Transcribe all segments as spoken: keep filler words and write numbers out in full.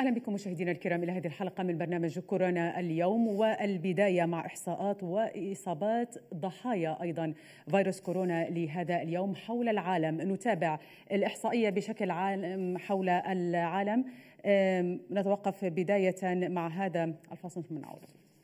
أهلا بكم مشاهدينا الكرام إلى هذه الحلقة من برنامج كورونا اليوم، والبداية مع إحصاءات وإصابات ضحايا أيضا فيروس كورونا لهذا اليوم حول العالم. نتابع الإحصائية بشكل عام حول العالم. نتوقف بداية مع هذا الفاصل ثم نعود.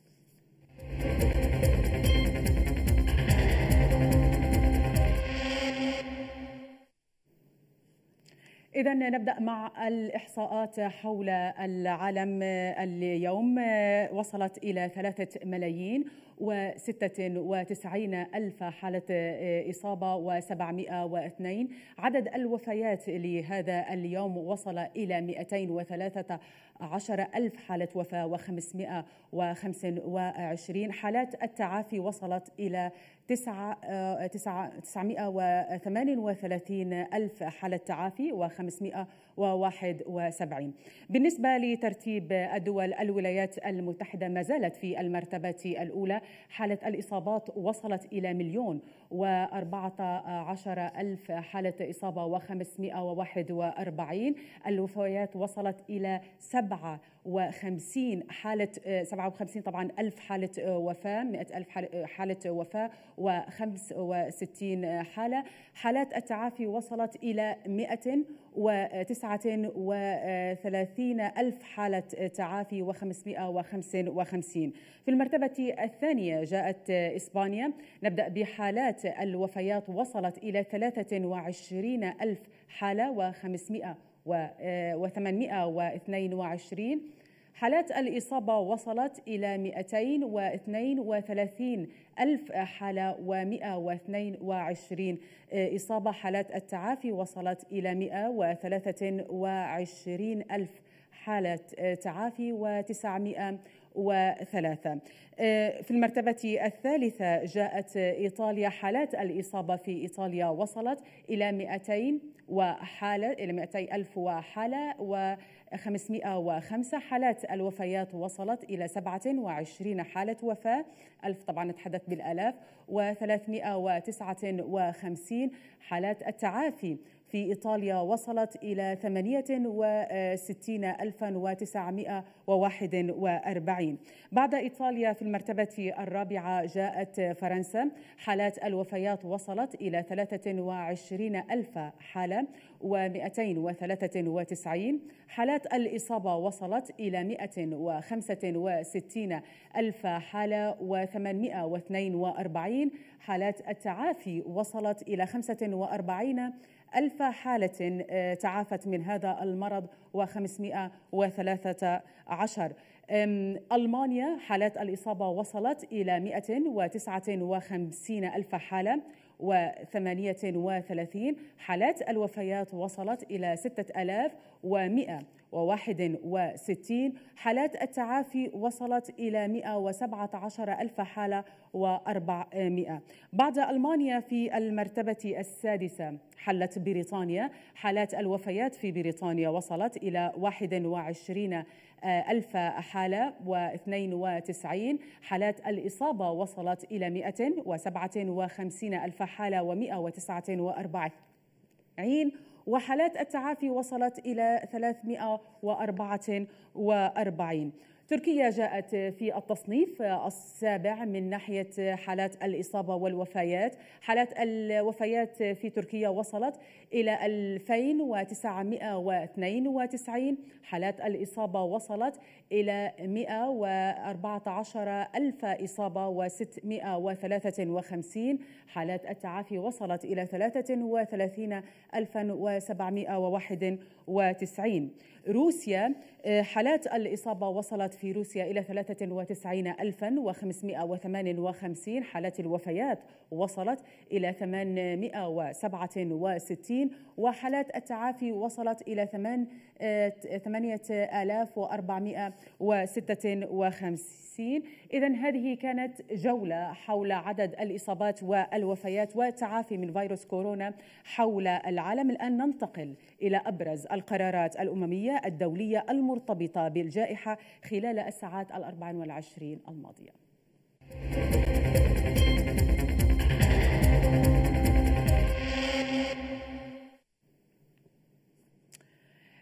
إذا نبدأ مع الإحصاءات حول العالم اليوم. وصلت إلى ثلاثة ملايين وستة وتسعين ألف حالة إصابة وسبعمائة واثنين. عدد الوفيات لهذا اليوم وصل إلى مئتين وثلاثة عشر ألف حالة وفاة وخمسمائة وخمسة وعشرين. حالات التعافي وصلت إلى تسعمائة وثمانية وثلاثين ألف حالة تعافي وخمسمائة وواحد وسبعين. بالنسبة لترتيب الدول، الولايات المتحدة ما زالت في المرتبة الأولى. حالة الإصابات وصلت إلى مليون وأربعة عشر ألف حالة إصابة وخمسمائة وواحد وأربعين. الوفيات وصلت إلى سبعة وخمسين حالة سبعة وخمسين طبعا ألف حالة وفاة، مئة ألف حالة وفاة وخمس وستين حالة. حالات التعافي وصلت إلى مئة وتسعة وثلاثين ألف حالة تعافي وخمسمائة وخمسة وخمسين. في المرتبة الثانية جاءت إسبانيا. نبدأ بحالات الوفيات وصلت إلى ثلاثة وعشرين ألف حالة وخمسمائة وثمانمائة واثنين وعشرين. حالات الإصابة وصلت إلى مئتين واثنين وثلاثين ألف حالة ومئة واثنين وعشرين إصابة. حالات التعافي وصلت إلى مئة وثلاثة وعشرين ألف حالة تعافي وتسعمائة وثلاثة. في المرتبة الثالثة جاءت إيطاليا. حالات الإصابة في إيطاليا وصلت إلى مئتين وحالة إلى مئتي ألف وحالة وخمسمائة وخمسة. حالات الوفيات وصلت إلى سبعة وعشرين حالة وفاة، ألف طبعا نتحدث بالآلاف، وثلاثمائة وتسعة وخمسين. حالات التعافي في إيطاليا وصلت إلى ثمانية وستين ألفا وتسعمائة وواحد وأربعين. بعد إيطاليا في المرتبة الرابعة جاءت فرنسا. حالات الوفيات وصلت إلى ثلاثة وعشرين ألف حالة ومئتين وثلاثة وتسعين. حالات الإصابة وصلت إلى مئة وخمسة وستين ألف حالة وثمانمائة واثنين وأربعين. حالات التعافي وصلت إلى خمسة وأربعين ألف حالة تعافت من هذا المرض وخمسمائة وثلاثة عشر. ألمانيا حالات الإصابة وصلت إلى مئة وتسعة وخمسين ألف حالة وثمانية وثلاثين. حالات الوفيات وصلت إلى ستة آلاف ومئة وواحد وستين. حالات التعافي وصلت إلى مئة وسبعة عشر ألف حالة وأربعمائة. بعد ألمانيا في المرتبة السادسة حلت بريطانيا. حالات الوفيات في بريطانيا وصلت إلى واحد وعشرين ألف حالة واثنين وتسعين. حالات الإصابة وصلت إلى مئة وسبعة وخمسين ألف حالة ومئة وتسعة وأربعين. وحالات التعافي وصلت إلى ثلاثمائة وأربعة وأربعين. تركيا جاءت في التصنيف السابع من ناحية حالات الإصابة والوفيات. حالات الوفيات في تركيا وصلت إلى ألفين وتسعمائة واثنين وتسعين. حالات الإصابة وصلت إلى مئة وأربعة عشر ألف إصابة وستمائة وثلاثة وخمسين. حالات التعافي وصلت إلى ثلاثة وثلاثين ألفا وسبعمائة وواحد وتسعين. روسيا حالات الإصابة وصلت في روسيا إلى ثلاثة وتسعين ألفا وخمسمائة وثمانية وخمسين. حالات الوفيات وصلت إلى ثمانمائة وسبعة وستين. وحالات التعافي وصلت إلى ثمانية آلاف وأربعمائة وستة وخمسين. إذن هذه كانت جولة حول عدد الإصابات والوفيات والتعافي من فيروس كورونا حول العالم. الآن ننتقل إلى أبرز القرارات الأممية الدولية المرتبطة بالجائحة خلال الساعات الأربع والعشرين الماضية.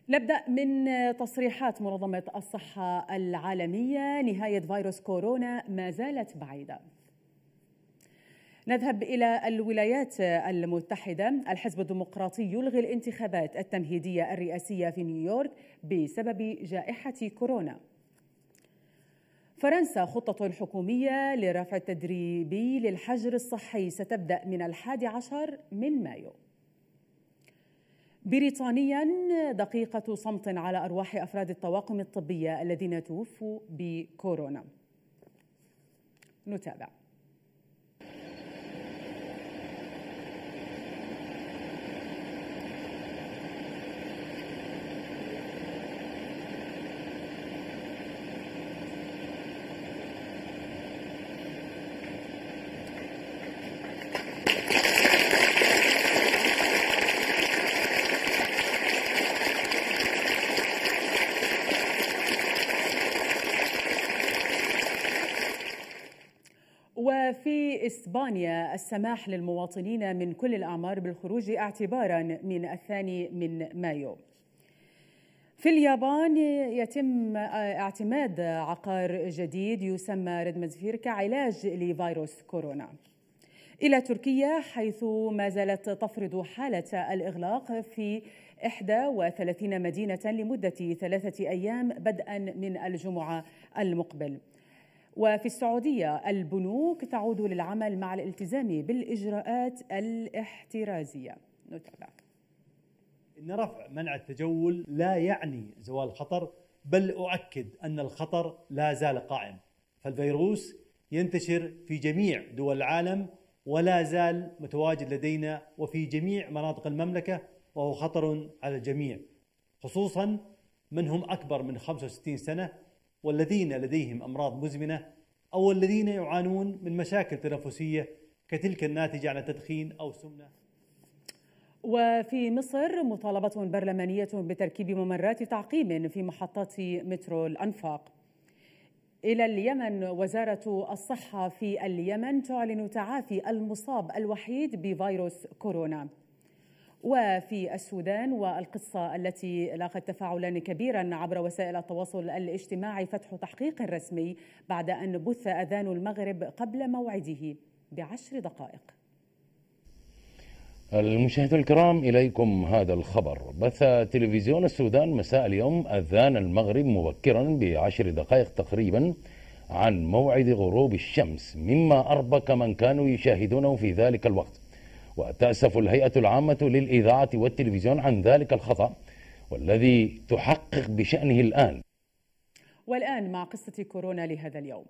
نبدأ من تصريحات منظمة الصحة العالمية. نهاية فيروس كورونا ما زالت بعيدة. نذهب إلى الولايات المتحدة. الحزب الديمقراطي يلغي الانتخابات التمهيدية الرئاسية في نيويورك بسبب جائحة كورونا. فرنسا خطة حكومية لرفع التدريبي للحجر الصحي ستبدأ من الحادي عشر من مايو. بريطانيا دقيقة صمت على أرواح أفراد الطواقم الطبية الذين توفوا بكورونا. نتابع. وفي إسبانيا السماح للمواطنين من كل الأعمار بالخروج اعتباراً من الثاني من مايو. في اليابان يتم اعتماد عقار جديد يسمى ريدمديسيفير كعلاج لفيروس كورونا. إلى تركيا حيث ما زالت تفرض حالة الإغلاق في إحدى وثلاثين مدينة لمدة ثلاثة أيام بدءاً من الجمعة المقبل. وفي السعودية البنوك تعود للعمل مع الالتزام بالإجراءات الاحترازية. نتابع. إن رفع منع التجول لا يعني زوال الخطر، بل أؤكد أن الخطر لا زال قائم، فالفيروس ينتشر في جميع دول العالم ولا زال متواجد لدينا وفي جميع مناطق المملكة، وهو خطر على الجميع، خصوصا من هم أكبر من خمسة وستين سنة والذين لديهم أمراض مزمنة أو الذين يعانون من مشاكل تنفسية كتلك الناتجة عن التدخين أو السمنة. وفي مصر مطالبة برلمانية بتركيب ممرات تعقيم في محطات مترو الأنفاق. إلى اليمن، وزارة الصحة في اليمن تعلن تعافي المصاب الوحيد بفيروس كورونا. وفي السودان والقصة التي لاقت تفاعلا كبيرا عبر وسائل التواصل الاجتماعي فتح تحقيق رسمي بعد أن بث أذان المغرب قبل موعده بعشر دقائق. المشاهدين الكرام، إليكم هذا الخبر. بث تلفزيون السودان مساء اليوم أذان المغرب مبكرا بعشر دقائق تقريبا عن موعد غروب الشمس، مما أربك من كانوا يشاهدونه في ذلك الوقت. وتأسف الهيئة العامة للإذاعة والتلفزيون عن ذلك الخطأ والذي تحقق بشأنه الآن. والآن مع قصة كورونا لهذا اليوم.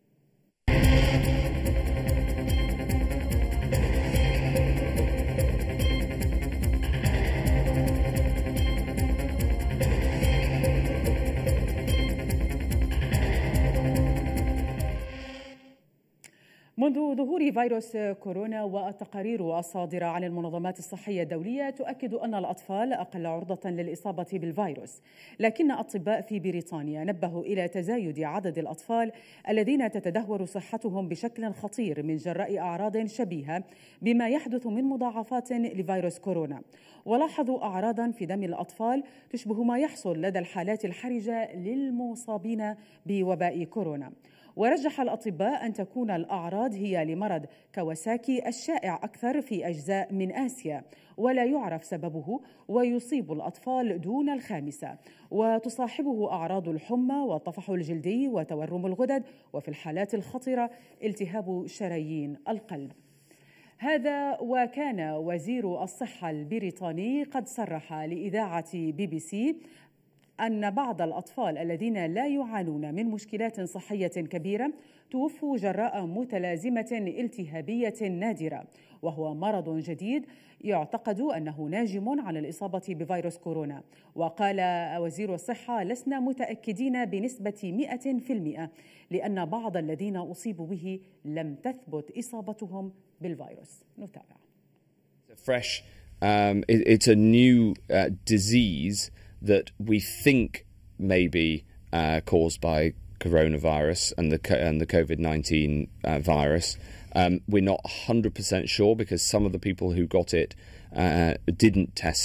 منذ ظهور فيروس كورونا والتقارير الصادرة عن المنظمات الصحية الدولية تؤكد أن الأطفال أقل عرضة للإصابة بالفيروس، لكن أطباء في بريطانيا نبهوا إلى تزايد عدد الأطفال الذين تتدهور صحتهم بشكل خطير من جراء أعراض شبيهة بما يحدث من مضاعفات لفيروس كورونا، ولاحظوا أعراضا في دم الأطفال تشبه ما يحصل لدى الحالات الحرجة للمصابين بوباء كورونا. ورجح الأطباء أن تكون الأعراض هي لمرض كواساكي الشائع أكثر في أجزاء من آسيا ولا يعرف سببه، ويصيب الأطفال دون الخامسة، وتصاحبه أعراض الحمى والطفح الجلدي وتورم الغدد، وفي الحالات الخطرة التهاب شرايين القلب. هذا وكان وزير الصحة البريطاني قد صرح لإذاعة بي بي سي أن بعض الأطفال الذين لا يعانون من مشكلات صحية كبيرة توفوا جراء متلازمة التهابية نادرة، وهو مرض جديد يعتقد أنه ناجم عن الإصابة بفيروس كورونا. وقال وزير الصحة: لسنا متأكدين بنسبة مئة بالمئة لأن بعض الذين أصيبوا به لم تثبت إصابتهم بالفيروس. نتابع. Fresh, um, it, it's a new uh, disease that we think may be uh, caused by coronavirus and the and the COVID nineteen uh, virus. Um, we're not one hundred percent sure because some of the people who got it uh, didn't test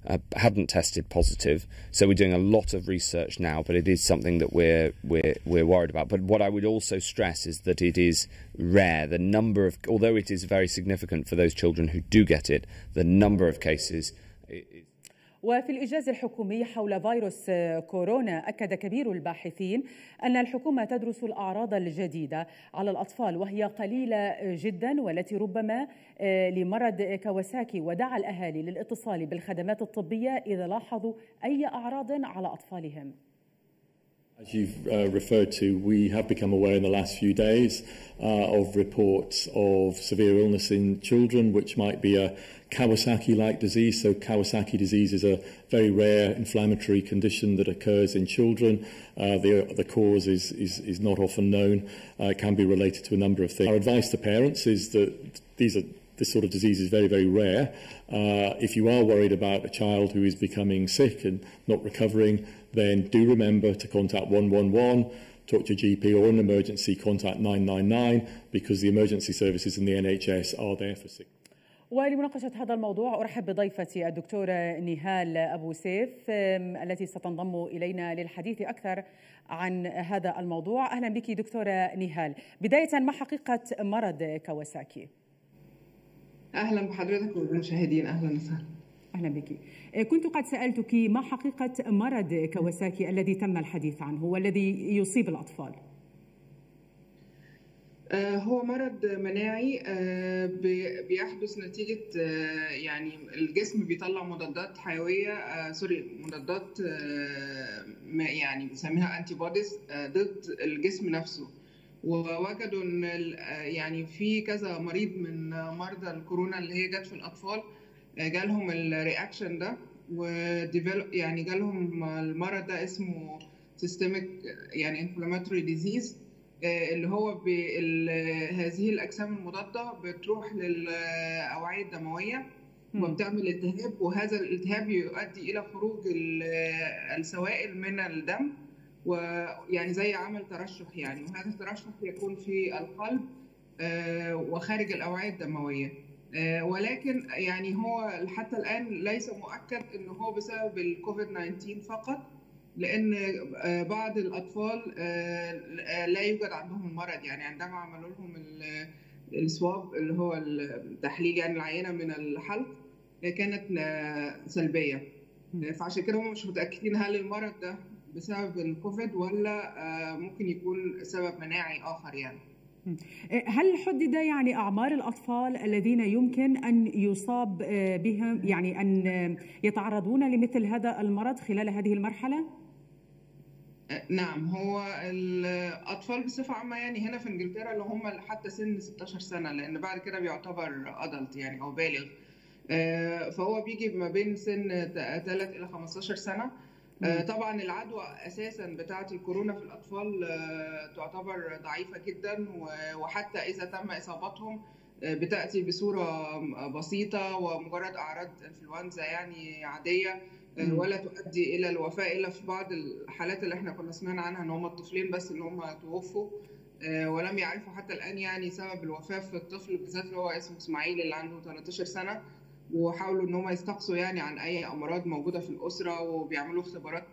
uh, hadn't tested positive. So we're doing a lot of research now, but it is something that we're we're we're worried about. But what I would also stress is that it is rare. The number of, although it is very significant for those children who do get it, the number of cases. It, وفي الإجازة الحكومي حول فيروس كورونا أكد كبير الباحثين أن الحكومة تدرس الأعراض الجديدة على الأطفال وهي قليلة جدا والتي ربما لمرض كawasaki، ودعا الأهالي للاتصال بالخدمات الطبية إذا لاحظوا أي أعراض على أطفالهم. As you've uh, referred to, we have become aware in the last few days uh, of reports of severe illness in children, which might be a Kawasaki-like disease. So Kawasaki disease is a very rare inflammatory condition that occurs in children. Uh, the, the cause is, is, is not often known. Uh, it can be related to a number of things. Our advice to parents is that these are This sort of disease is very, very rare. Uh, if you are worried about a child who is becoming sick and not recovering, then do remember to contact one one one, talk to your G P, or in emergency, contact nine nine nine, because the emergency services in the N H S are there for sick. ولمناقشة هذا الموضوع أرحب بضيفتي الدكتورة نهال أبو سيف التي ستنضم إلينا للحديث أكثر عن هذا الموضوع. أهلا بك دكتورة نهال. بداية، ما حقيقة مرض كawasaki؟ أهلا بحضرتك والمشاهدين. أهلا وسهلا. أهلا بك. كنت قد سألتك ما حقيقة مرض كawasaki الذي تم الحديث عنه والذي يصيب الأطفال؟ هو مرض مناعي بيحدث نتيجة يعني الجسم بيطلع مضادات حيوية سوري مضادات يعني بنسميها أنتي بوديز ضد الجسم نفسه. ووجدوا ان يعني في كذا مريض من مرضى الكورونا اللي هي جت في الاطفال جالهم الرياكشن ده، وديفلوب يعني جالهم المرض ده اسمه سيستميك يعني انفلاماتوري ديزيز، اللي هو هذه الاجسام المضاده بتروح للاوعيه الدمويه وبتعمل التهاب، وهذا الالتهاب يؤدي الى خروج السوائل من الدم ويعني زي عمل ترشح يعني، وهذا الترشح يكون في القلب وخارج الأوعية الدموية. ولكن يعني هو حتى الآن ليس مؤكد إنه هو بسبب الكوفيد تسعة عشر فقط، لأن بعض الأطفال لا يوجد عندهم المرض. يعني عندما عملوا لهم السواب اللي هو التحليل يعني العينة من الحلق كانت سلبية، فعشان كده هم مش متأكدين هل المرض ده بسبب الكوفيد ولا ممكن يكون سبب مناعي آخر يعني. هل حدد يعني أعمار الأطفال الذين يمكن أن يصاب بهم يعني أن يتعرضون لمثل هذا المرض خلال هذه المرحلة؟ نعم، هو الأطفال بصفة عامة يعني هنا في إنجلترا اللي هم حتى سن ستة عشر سنة، لأن بعد كده بيعتبر أدلت يعني أو بالغ، فهو بيجي ما بين سن ثلاثة إلى خمسة عشر سنة. طبعا العدوى اساسا بتاعه الكورونا في الاطفال تعتبر ضعيفه جدا، وحتى اذا تم اصابتهم بتاتي بصوره بسيطه ومجرد اعراض انفلونزا يعني عاديه، ولا تؤدي الى الوفاه الا في بعض الحالات اللي احنا كنا سمعنا عنها ان هم الطفلين بس اللي هم توفوا، ولم يعرفوا حتى الان يعني سبب الوفاه في الطفل بالذات اللي هو اسمه اسماعيل اللي عنده ثلاثة عشر سنة، وحاولوا ان هم يستقصوا يعني عن اي امراض موجوده في الاسره، وبيعملوا اختبارات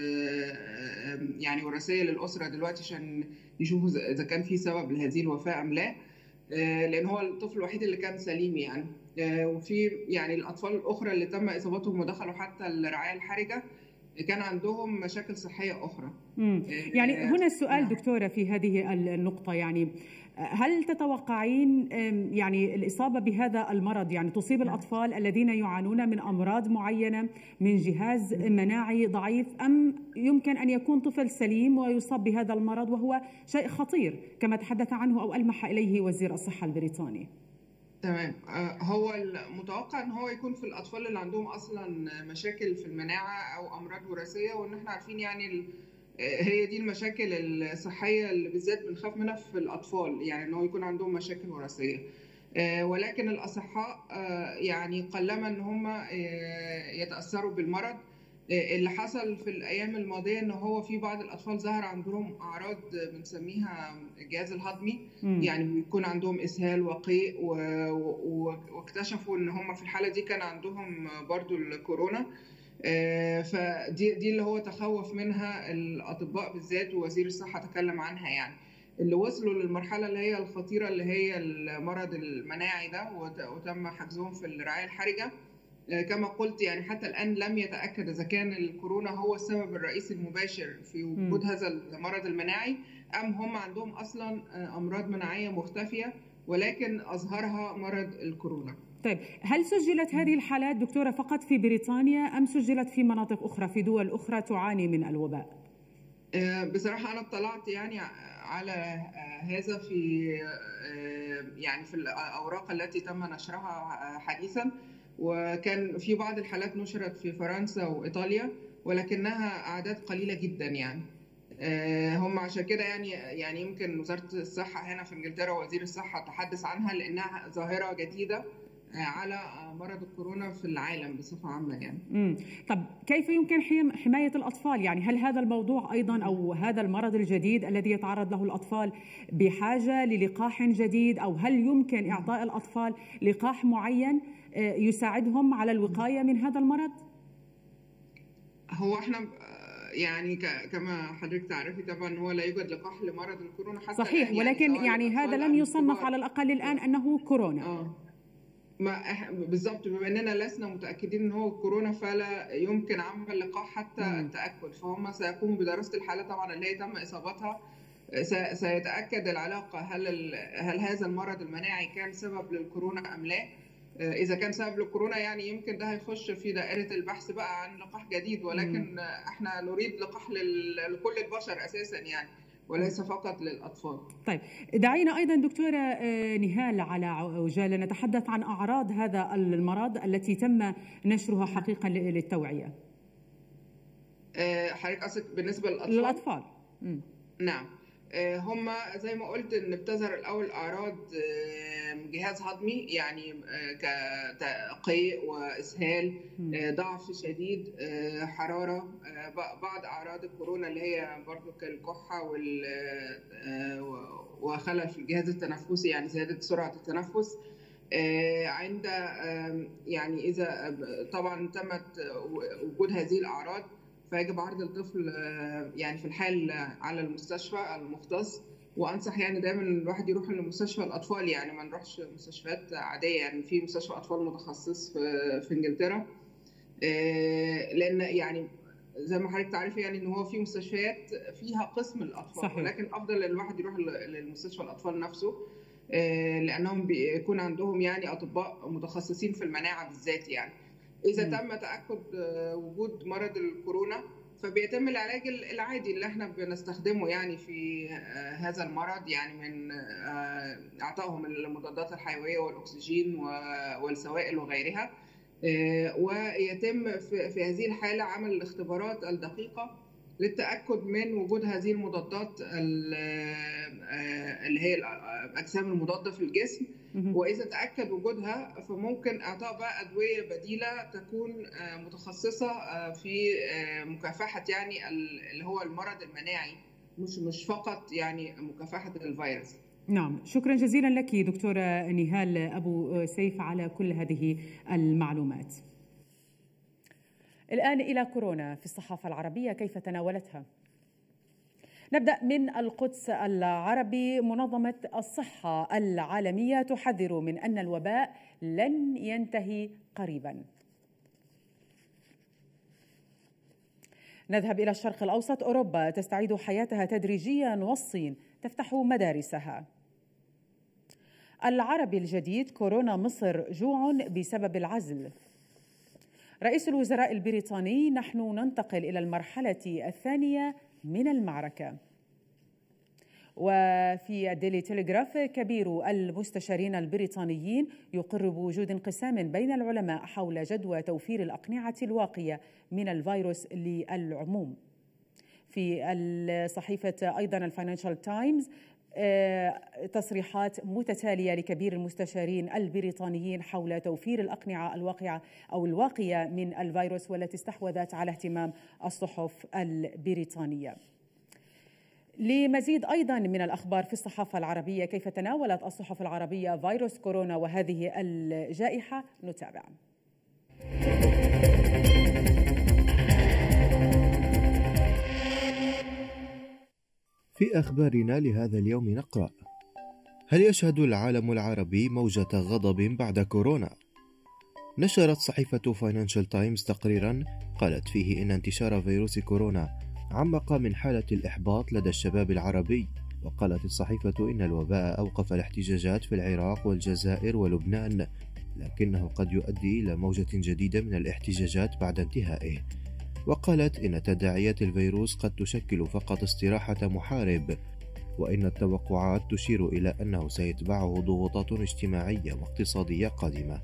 يعني وراثيه للاسره دلوقتي عشان يشوفوا اذا كان في سبب لهذه الوفاه ام لا، لان هو الطفل الوحيد اللي كان سليم يعني. وفي يعني الاطفال الاخرى اللي تم اصابتهم ودخلوا حتى الرعايه الحرجه كان عندهم مشاكل صحيه اخرى. مم. يعني هنا السؤال دكتوره في هذه النقطه، يعني هل تتوقعين يعني الإصابة بهذا المرض يعني تصيب الأطفال الذين يعانون من أمراض معينة من جهاز مناعي ضعيف، أم يمكن أن يكون طفل سليم ويصاب بهذا المرض وهو شيء خطير كما تحدث عنه أو ألمح إليه وزير الصحة البريطاني؟ تمام، هو المتوقع ان هو يكون في الاطفال اللي عندهم اصلا مشاكل في المناعه او امراض وراثيه، وان احنا عارفين يعني هي دي المشاكل الصحيه اللي بالذات بنخاف منها في الاطفال، يعني ان هو يكون عندهم مشاكل وراثيه. ولكن الاصحاء يعني قلما ان هم يتاثروا بالمرض، اللي حصل في الأيام الماضية إن هو في بعض الأطفال ظهر عندهم أعراض بنسميها الجهاز الهضمي، م. يعني بيكون عندهم إسهال وقيء و... و... واكتشفوا إن هم في الحالة دي كان عندهم برضو الكورونا. فدي دي اللي هو تخوف منها الأطباء بالذات، ووزير الصحة تكلم عنها، يعني اللي وصلوا للمرحلة اللي هي الخطيرة اللي هي المرض المناعي ده، وتم حجزهم في الرعاية الحرجة. كما قلت يعني حتى الآن لم يتأكد إذا كان الكورونا هو السبب الرئيسي المباشر في وجود م. هذا المرض المناعي، أم هم عندهم أصلا أمراض مناعية مختفية ولكن أظهرها مرض الكورونا. طيب، هل سجلت هذه الحالات دكتورة فقط في بريطانيا أم سجلت في مناطق أخرى في دول أخرى تعاني من الوباء؟ بصراحة أنا اطلعت يعني على هذا في يعني في الأوراق التي تم نشرها حديثا، وكان في بعض الحالات نشرت في فرنسا وإيطاليا ولكنها أعداد قليلة جدا يعني. هم عشان كده يعني يعني يمكن وزارة الصحة هنا في إنجلترا ووزير الصحة تحدث عنها لأنها ظاهرة جديدة على مرض الكورونا في العالم بصفة عامة يعني. امم طب كيف يمكن حماية الأطفال؟ يعني هل هذا الموضوع أيضا أو هذا المرض الجديد الذي يتعرض له الأطفال بحاجة للقاح جديد، أو هل يمكن إعطاء الأطفال لقاح معين يساعدهم على الوقاية من هذا المرض؟ هو احنا يعني كما حضرتك تعرفي طبعا هو لا يوجد لقاح لمرض الكورونا حتى صحيح، ولكن يعني, يعني هذا لم يصنف على الأقل الآن أنه كورونا. آه. ما بالضبط، بما اننا لسنا متاكدين ان هو كورونا فلا يمكن عمل لقاح حتى م. التاكد، فهم سيقوموا بدراسه الحاله طبعا اللي هي تم اصابتها، سيتاكد العلاقه هل هل هذا المرض المناعي كان سبب للكورونا ام لا. اذا كان سبب للكورونا يعني يمكن ده هيخش في دائره البحث بقى عن لقاح جديد، ولكن م. احنا نريد لقاح لكل البشر اساسا يعني وليس فقط للأطفال. طيب، دعينا أيضا دكتورة نهال على عجالة نتحدث عن أعراض هذا المرض التي تم نشرها حقيقا للتوعية. حضرتك قصدك بالنسبة للأطفال؟ للأطفال. م. نعم، هم زي ما قلت ان بتظهر الاول اعراض جهاز هضمي يعني كقيء واسهال، ضعف شديد، حراره، بعض اعراض الكورونا اللي هي برضو كالكحه وخلل في الجهاز التنفسي يعني زياده سرعه التنفس. عند يعني اذا طبعا تمت وجود هذه الاعراض فيجب عرض الطفل يعني في الحال على المستشفى المختص، وانصح يعني دايما الواحد يروح لمستشفى الاطفال، يعني ما نروحش مستشفيات عاديه، يعني في مستشفى اطفال متخصص في في انجلترا، لان يعني زي ما حضرتك تعرفي يعني ان هو في مستشفيات فيها قسم الاطفال صحيح. ولكن افضل الواحد يروح للمستشفى الاطفال نفسه لانهم بيكون عندهم يعني اطباء متخصصين في المناعه بالذات يعني. إذا تم تأكد وجود مرض الكورونا فبيتم العلاج العادي اللي احنا بنستخدمه يعني في هذا المرض، يعني من إعطائهم المضادات الحيوية والأكسجين والسوائل وغيرها، ويتم في هذه الحالة عمل الاختبارات الدقيقة للتأكد من وجود هذه المضادات اللي هي الأجسام المضادة في الجسم، وإذا تأكد وجودها فممكن إعطاء بقى أدوية بديلة تكون متخصصة في مكافحة يعني اللي هو المرض المناعي، مش مش فقط يعني مكافحة الفيروس. نعم، شكرا جزيلا لك دكتورة نهال أبو سيف على كل هذه المعلومات. الآن إلى كورونا في الصحافة العربية، كيف تناولتها؟ نبدأ من القدس العربي. منظمة الصحة العالمية تحذر من أن الوباء لن ينتهي قريبا. نذهب إلى الشرق الأوسط. أوروبا تستعيد حياتها تدريجيا والصين تفتح مدارسها. العربي الجديد. كورونا مصر جوع بسبب العزل. رئيس الوزراء البريطاني. نحن ننتقل إلى المرحلة الثانية من المعركة. وفي الديلي تيليغراف. كبير المستشارين البريطانيين يقر بوجود انقسام بين العلماء حول جدوى توفير الأقنعة الواقية من الفيروس للعموم. في الصحيفة أيضا الفاينانشال تايمز. تصريحات متتالية لكبير المستشارين البريطانيين حول توفير الأقنعة الواقعة أو الواقية من الفيروس والتي استحوذت على اهتمام الصحف البريطانية. لمزيد أيضا من الأخبار في الصحافة العربية، كيف تناولت الصحف العربية فيروس كورونا وهذه الجائحة؟ نتابع. في أخبارنا لهذا اليوم نقرأ: هل يشهد العالم العربي موجة غضب بعد كورونا؟ نشرت صحيفة فاينانشال تايمز تقريرا قالت فيه إن انتشار فيروس كورونا عمق من حالة الإحباط لدى الشباب العربي. وقالت الصحيفة إن الوباء أوقف الاحتجاجات في العراق والجزائر ولبنان، لكنه قد يؤدي إلى موجة جديدة من الاحتجاجات بعد انتهائه. وقالت إن تداعيات الفيروس قد تشكل فقط استراحة محارب، وإن التوقعات تشير إلى أنه سيتبعه ضغوطات اجتماعية واقتصادية قادمة.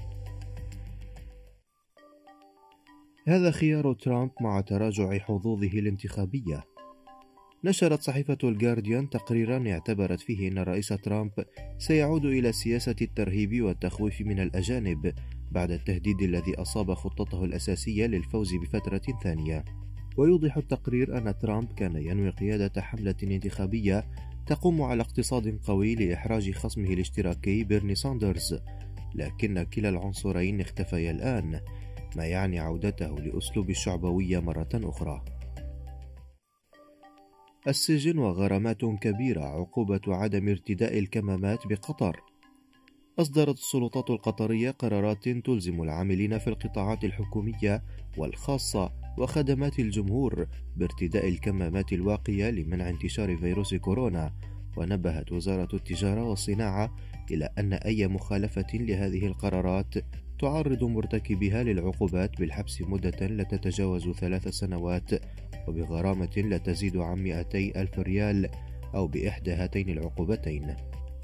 هذا خيار ترامب مع تراجع حظوظه الانتخابية. نشرت صحيفة الجارديان تقريرا اعتبرت فيه أن الرئيس ترامب سيعود إلى سياسة الترهيب والتخويف من الأجانب بعد التهديد الذي أصاب خطته الأساسية للفوز بفترة ثانية. ويوضح التقرير أن ترامب كان ينوي قيادة حملة انتخابية تقوم على اقتصاد قوي لإحراج خصمه الاشتراكي بيرني ساندرز، لكن كلا العنصرين اختفيا الآن، ما يعني عودته لأسلوب الشعبوية مرة أخرى. السجن وغرامات كبيرة عقوبة عدم ارتداء الكمامات بقطر. أصدرت السلطات القطرية قرارات تلزم العاملين في القطاعات الحكومية والخاصة وخدمات الجمهور بارتداء الكمامات الواقية لمنع انتشار فيروس كورونا. ونبهت وزارة التجارة والصناعة إلى أن أي مخالفة لهذه القرارات تعرض مرتكبها للعقوبات بالحبس مدة لا تتجاوز ثلاث سنوات وبغرامة لا تزيد عن مئتي ألف ريال أو بإحدى هاتين العقوبتين.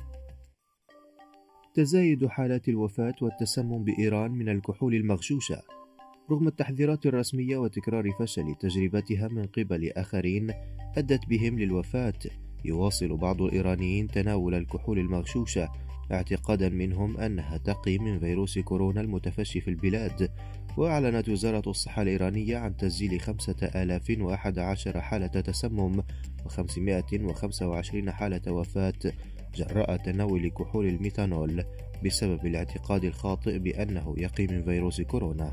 تزايد حالات الوفاة والتسمم بإيران من الكحول المغشوشة. رغم التحذيرات الرسمية وتكرار فشل تجربتها من قبل آخرين أدت بهم للوفاة، يواصل بعض الإيرانيين تناول الكحول المغشوشة اعتقادا منهم أنها تقي من فيروس كورونا المتفشي في البلاد. وأعلنت وزارة الصحة الإيرانية عن تسجيل خمسة آلاف وأحد عشر حالة تسمم وخمسمائة وخمسة وعشرين حالة وفاة جراء تناول كحول الميثانول بسبب الاعتقاد الخاطئ بأنه يقي من فيروس كورونا.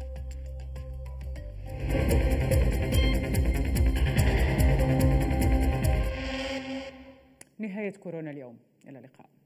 نهاية كورونا اليوم، إلى اللقاء.